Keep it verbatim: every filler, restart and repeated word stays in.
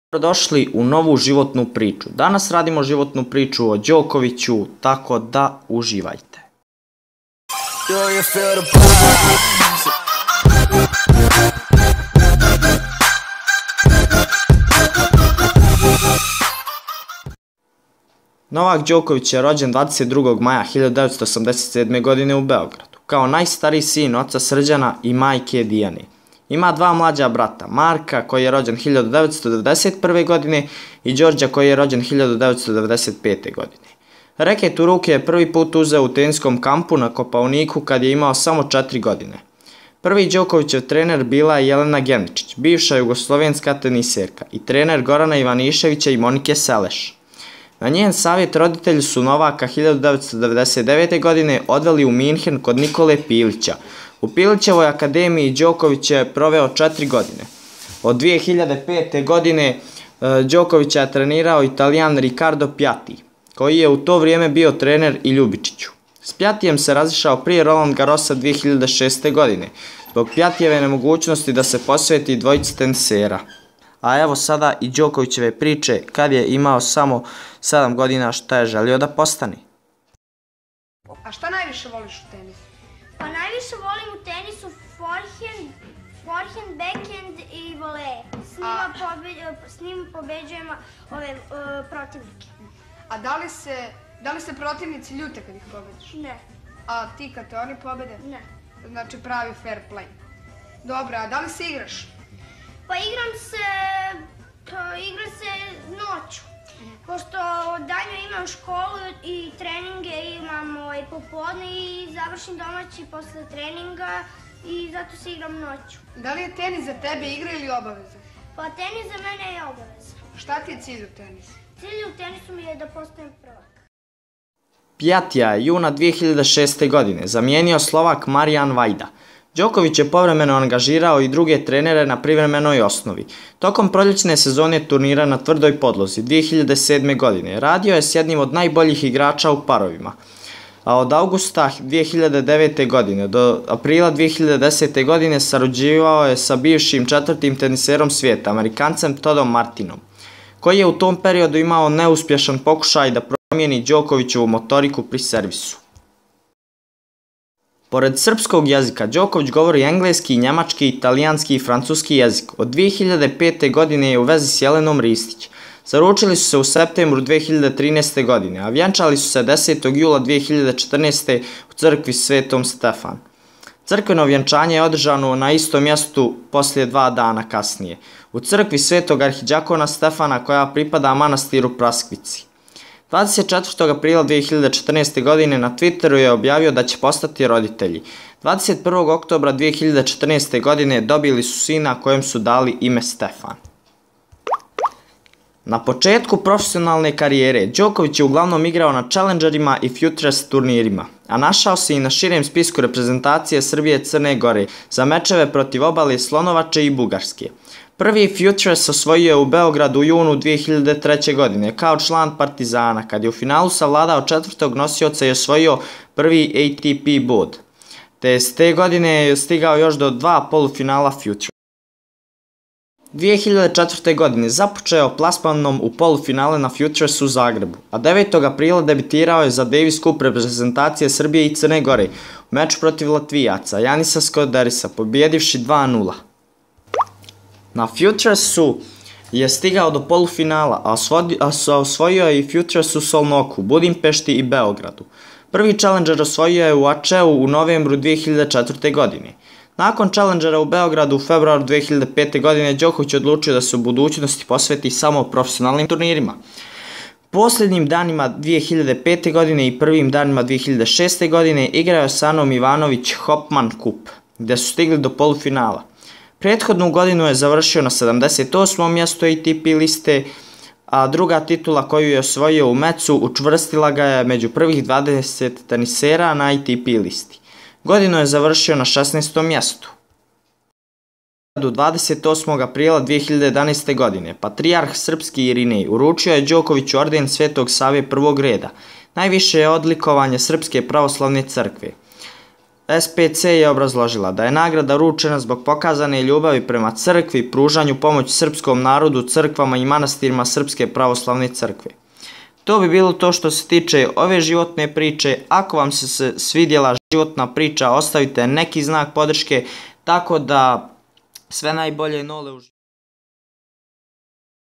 Dobrodošli u novu životnu priču. Danas radimo životnu priču o Đokoviću, tako da uživajte. Novak Đoković je rođen dvadeset drugog maja hiljadu devetsto osamdeset sedme. godine u Beogradu, kao najstariji sin oca Srđana i majke Dijane. Ima dva mlađa brata, Marka koji je rođen hiljadu devetsto devedeset prve. godine i Đorđa koji je rođen hiljadu devetsto devedeset pete. godine. Reket u ruke je prvi put uzeo u teniskom kampu na Kopaoniku kad je imao samo četiri godine. Prvi Đokovićev trener bila je Jelena Genčić, bivša jugoslovenska teniserka, i trener Gorana Ivaniševića i Monike Seleš. Na njen savjet roditelji su Novaka hiljadu devetsto devedeset devete. godine odveli u Minhen kod Nikole Pilića. U Pilićevoj akademiji Đoković je proveo četiri godine. Od dvije hiljade pete. godine Đokovića je trenirao Italijan Riccardo Piatti, koji je u to vrijeme bio trener i Ljubičiću. S Piattijem se razišao prije Roland Garrosa dvije hiljade šeste. godine, zbog Piattijeve nemogućnosti da se posveti dvojici tenisera. A evo sada i Đokovićeve priče kad je imao samo sedam godina šta je želio da postane. A šta najviše voliš u tenisu? Pa najviše volim u tenisu forehand, forehand, backhand i voleje. S njima, pobe, s njima pobeđujemo ove uh, protivnike. A da li se, da li se protivnici ljute kad ih pobediš? Ne. A ti kad te oni pobede? Ne. Znači pravi fair play. Dobro, a da li se igraš? Pa igram se, pa igram se noću. Pošto danju imam školu i treninge, imam ovaj, popodne i završim domaći posle treninga i zato se igram noću. Da li je tenis za tebe igra ili obaveza? Pa tenis za mene je obaveza. Šta ti je cilj u tenisu? Cilj u tenisu mi je da postanem prvak. Piattija je juna dvije hiljade šeste. godine zamijenio Slovak Marijan Vajda. Đoković je povremeno angažirao i druge trenere na privremenoj osnovi. Tokom proljećne sezone turnira na tvrdoj podlozi dvije hiljade sedme. godine radio je s jednim od najboljih igrača u parovima. A od avgusta dvije hiljade devete. godine do aprila dvije hiljade desete. godine sarađivao je sa bivšim četvrtim teniserom svijeta, Amerikancem Toddom Martinom, koji je u tom periodu imao neuspješan pokušaj da promijeni Đokovićevu motoriku pri servisu. Pored srpskog jezika, Đoković govori engleski, njemački, italijanski i francuski jezik. Od dvije hiljade pete. godine je u vezi s Jelenom Ristić. Zaručili su se u septembru dvije hiljade trinaeste. godine, a vjenčali su se desetog jula dvije hiljade četrnaeste. u crkvi Svetom Stefan. Crkveno vjenčanje je održano na istom mjestu poslije dva dana kasnije, u crkvi Svetog arhidjakona Stefana koja pripada manastiru Praskvici. dvadeset četvrtog aprila dvije hiljade četrnaeste. godine na Twitteru je objavio da će postati roditelji. dvadeset prvog oktobra dvije hiljade četrnaeste. godine dobili su sina kojem su dali ime Stefan. Na početku profesionalne karijere Đoković je uglavnom igrao na Challengerima i Futures turnirima, a našao se i na širem spisku reprezentacije Srbije Crne Gore za mečeve protiv Obale Slonovače i Bugarske. Prvi Futures osvojio je u Beogradu u junu dvije hiljade treće. godine kao član Partizana, kad je u finalu savladao četvrtog nosioca i osvojio prvi A T P bod, te s te godine je stigao još do dva polufinala Futures. dvije hiljade četvrte. godine započeo plasmanom u polufinale na Futures u Zagrebu, a devetog aprila debitirao je za Davis Cup reprezentacije Srbije i Crne Gore u meču protiv Latvijaca Janisa Skoderisa, pobjedivši dva nula. Na Futuresu je stigao do polufinala, a osvojio je i Futures u Solnoku, Budimpešti i Beogradu. Prvi Challenger osvojio je u Ačeu u novembru dvije hiljade četvrte. godine. Nakon Challengera u Beogradu u februaru dvije hiljade pete. godine Đoković odlučio da se u budućnosti posveti samo profesionalnim turnirima. Posljednjim danima dvije hiljade pete. godine i prvim danima dvije hiljade šeste. godine igrao je sa Anom Ivanović Hopman Cup, gdje su stigli do polufinala. Prethodnu godinu je završio na sedamdeset osmom mjestu A T P liste, a druga titula koju je osvojio u Mecu učvrstila ga je među prvih dvadeset tenisera na A T P listi. Godinu je završio na šesnaestom mjestu. dvadeset osmog aprila dvije hiljade jedanaeste. godine patrijarh srpski Irinej uručio je Đokoviću orden Svetog Save prvog reda, najviše je odlikovanje Srpske pravoslavne crkve. S P C je obrazložila da je nagrada uručena zbog pokazane ljubavi prema crkvi i pružanju pomoći srpskom narodu, crkvama i manastirima Srpske pravoslavne crkve. To bi bilo to što se tiče ove životne priče. Ako vam se svidjela životna priča, ostavite neki znak podrške, tako da sve najbolje Nole u životu.